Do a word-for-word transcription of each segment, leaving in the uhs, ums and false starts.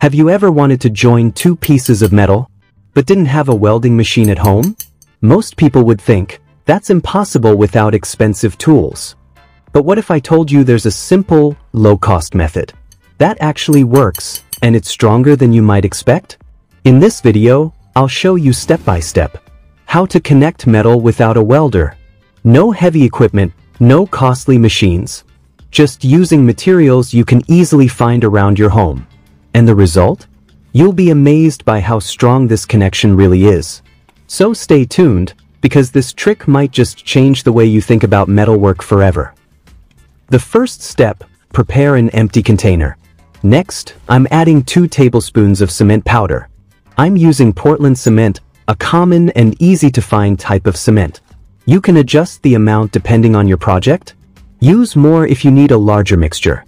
Have you ever wanted to join two pieces of metal, but didn't have a welding machine at home? Most people would think, that's impossible without expensive tools. But what if I told you there's a simple, low-cost method that actually works, and it's stronger than you might expect? In this video, I'll show you step-by-step how to connect metal without a welder. No heavy equipment, no costly machines, just using materials you can easily find around your home. And the result? You'll be amazed by how strong this connection really is. So stay tuned, because this trick might just change the way you think about metalwork forever. The first step, prepare an empty container. Next, I'm adding two tablespoons of cement powder. I'm using Portland cement, a common and easy to find type of cement. You can adjust the amount depending on your project. Use more if you need a larger mixture.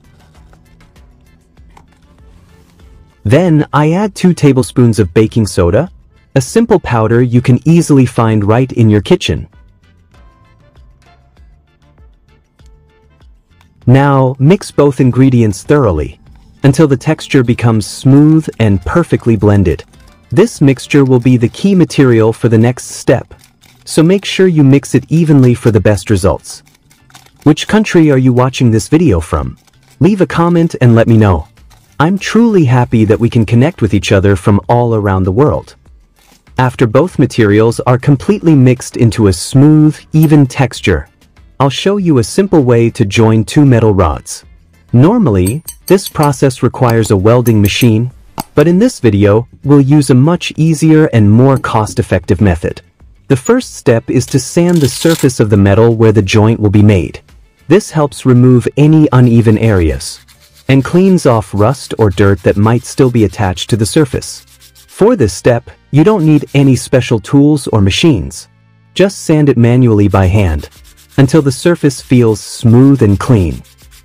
Then I add two tablespoons of baking soda, a simple powder you can easily find right in your kitchen. Now mix both ingredients thoroughly until the texture becomes smooth and perfectly blended. This mixture will be the key material for the next step, so make sure you mix it evenly for the best results. Which country are you watching this video from? Leave a comment and let me know. I'm truly happy that we can connect with each other from all around the world. After both materials are completely mixed into a smooth, even texture, I'll show you a simple way to join two metal rods. Normally, this process requires a welding machine, but in this video, we'll use a much easier and more cost-effective method. The first step is to sand the surface of the metal where the joint will be made. This helps remove any uneven areas and cleans off rust or dirt that might still be attached to the surface. For this step, you don't need any special tools or machines. Just sand it manually by hand until the surface feels smooth and clean.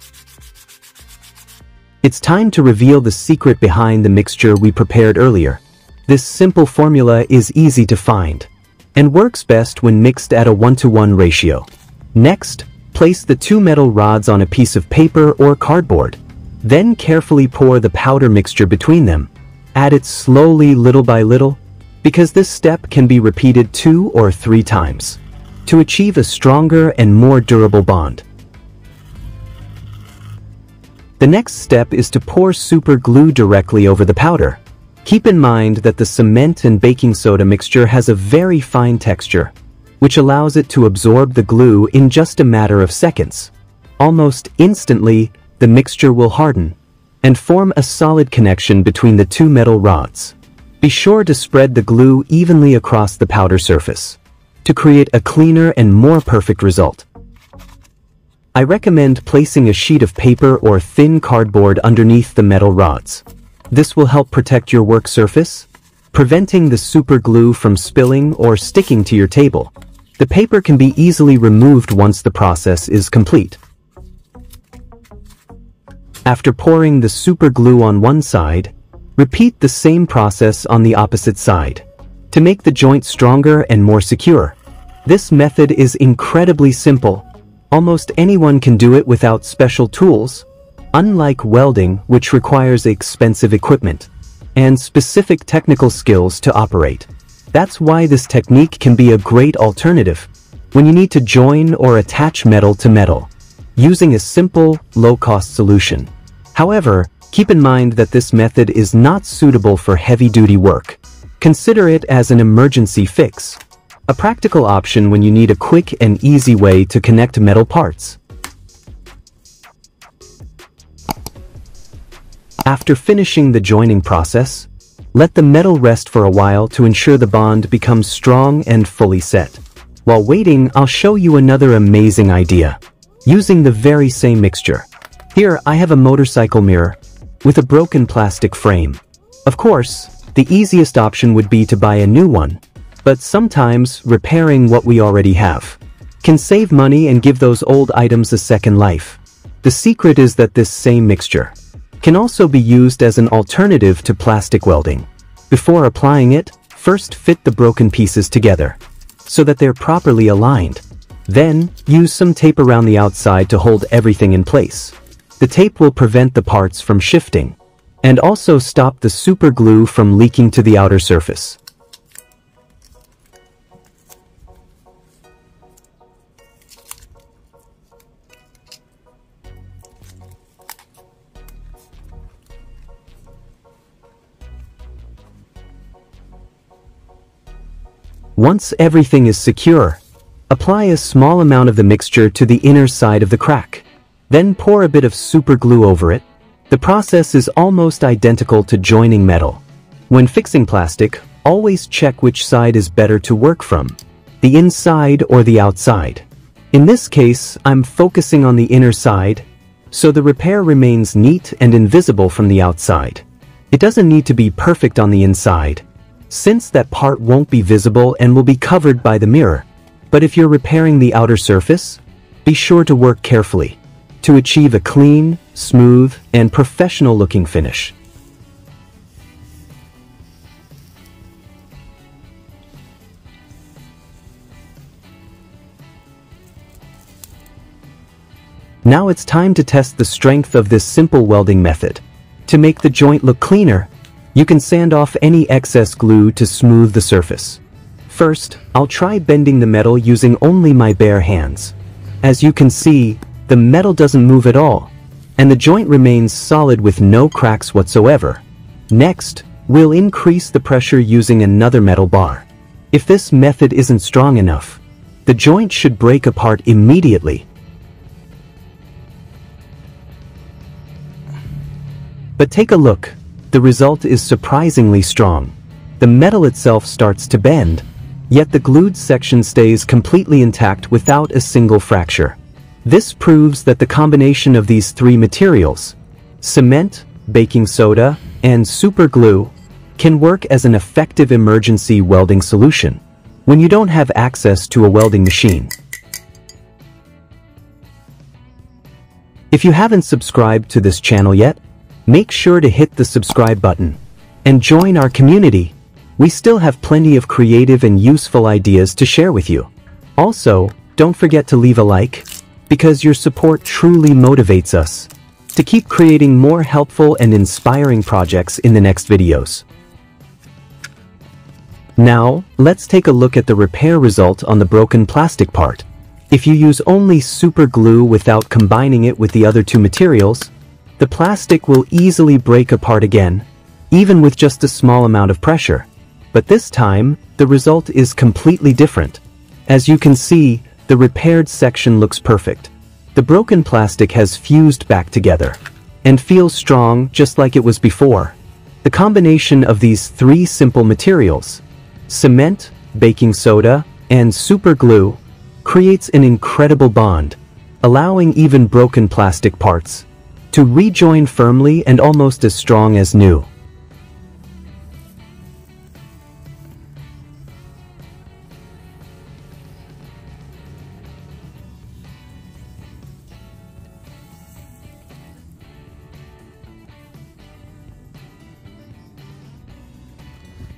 It's time to reveal the secret behind the mixture we prepared earlier. This simple formula is easy to find and works best when mixed at a one-to-one ratio. Next, place the two metal rods on a piece of paper or cardboard. Then carefully pour the powder mixture between them. Add it slowly little by little, because this step can be repeated two or three times to achieve a stronger and more durable bond. The next step is to pour super glue directly over the powder. Keep in mind that the cement and baking soda mixture has a very fine texture, which allows it to absorb the glue in just a matter of seconds. Almost instantly, the mixture will harden and form a solid connection between the two metal rods. Be sure to spread the glue evenly across the powder surface to create a cleaner and more perfect result. I recommend placing a sheet of paper or thin cardboard underneath the metal rods. This will help protect your work surface, preventing the super glue from spilling or sticking to your table. The paper can be easily removed once the process is complete. After pouring the super glue on one side, repeat the same process on the opposite side to make the joint stronger and more secure. This method is incredibly simple. Almost anyone can do it without special tools, unlike welding, which requires expensive equipment and specific technical skills to operate. That's why this technique can be a great alternative when you need to join or attach metal to metal, using a simple, low-cost solution. However, keep in mind that this method is not suitable for heavy-duty work. Consider it as an emergency fix, a practical option when you need a quick and easy way to connect metal parts. After finishing the joining process, let the metal rest for a while to ensure the bond becomes strong and fully set. While waiting, I'll show you another amazing idea, using the very same mixture. Here, I have a motorcycle mirror with a broken plastic frame. Of course, the easiest option would be to buy a new one, but sometimes repairing what we already have can save money and give those old items a second life. The secret is that this same mixture can also be used as an alternative to plastic welding. Before applying it, first fit the broken pieces together so that they're properly aligned. Then, use some tape around the outside to hold everything in place. The tape will prevent the parts from shifting and also stop the super glue from leaking to the outer surface. Once everything is secure, apply a small amount of the mixture to the inner side of the crack. Then pour a bit of super glue over it. The process is almost identical to joining metal. When fixing plastic, always check which side is better to work from, the inside or the outside. In this case, I'm focusing on the inner side, so the repair remains neat and invisible from the outside. It doesn't need to be perfect on the inside, since that part won't be visible and will be covered by the mirror. But if you're repairing the outer surface, be sure to work carefully to achieve a clean, smooth, and professional-looking finish. Now it's time to test the strength of this simple welding method. To make the joint look cleaner, you can sand off any excess glue to smooth the surface. First, I'll try bending the metal using only my bare hands. As you can see, the metal doesn't move at all, and the joint remains solid with no cracks whatsoever. Next, we'll increase the pressure using another metal bar. If this method isn't strong enough, the joint should break apart immediately. But take a look. The result is surprisingly strong. The metal itself starts to bend, yet the glued section stays completely intact without a single fracture. This proves that the combination of these three materials, cement, baking soda, and super glue, can work as an effective emergency welding solution when you don't have access to a welding machine. If you haven't subscribed to this channel yet, make sure to hit the subscribe button and join our community. We still have plenty of creative and useful ideas to share with you. Also, don't forget to leave a like, because your support truly motivates us to keep creating more helpful and inspiring projects in the next videos. Now, let's take a look at the repair result on the broken plastic part. If you use only super glue without combining it with the other two materials, the plastic will easily break apart again, even with just a small amount of pressure. But this time, the result is completely different. As you can see, the repaired section looks perfect. The broken plastic has fused back together and feels strong just like it was before. The combination of these three simple materials, cement, baking soda, and super glue, creates an incredible bond, allowing even broken plastic parts to rejoin firmly and almost as strong as new.